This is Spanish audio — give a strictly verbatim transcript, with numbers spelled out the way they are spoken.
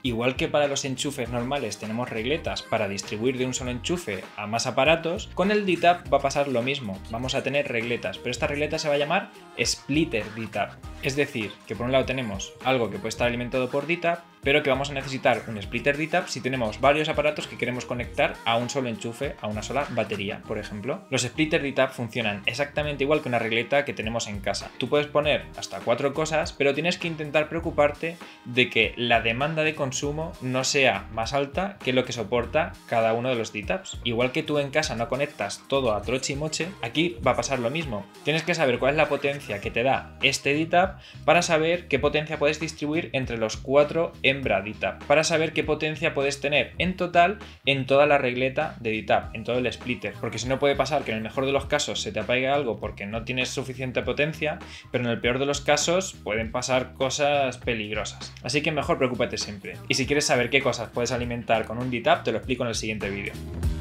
Igual que para los enchufes normales tenemos regletas para distribuir de un solo enchufe a más aparatos, con el D T A P va a pasar lo mismo. Vamos a tener regletas, pero esta regleta se va a llamar splitter D T A P. Es decir, que por un lado tenemos algo que puede estar alimentado por D T A P, pero que vamos a necesitar un splitter D T A P si tenemos varios aparatos que queremos conectar a un solo enchufe, a una sola batería, por ejemplo. Los splitter D T A P funcionan exactamente igual que una regleta que tenemos en casa. Tú puedes poner hasta cuatro cosas, pero tienes que intentar preocuparte de que la demanda de consumo no sea más alta que lo que soporta cada uno de los D T A Ps. Igual que tú en casa no conectas todo a troche y moche, aquí va a pasar lo mismo. Tienes que saber cuál es la potencia que te da este D T A P para saber qué potencia puedes distribuir entre los cuatro hembra D T A P, para saber qué potencia puedes tener en total en toda la regleta de D T A P, en todo el splitter, porque si no puede pasar que en el mejor de los casos se te apague algo porque no tienes suficiente potencia, pero en el peor de los casos pueden pasar cosas peligrosas. Así que mejor preocúpate siempre. Y si quieres saber qué cosas puedes alimentar con un D T A P, te lo explico en el siguiente vídeo.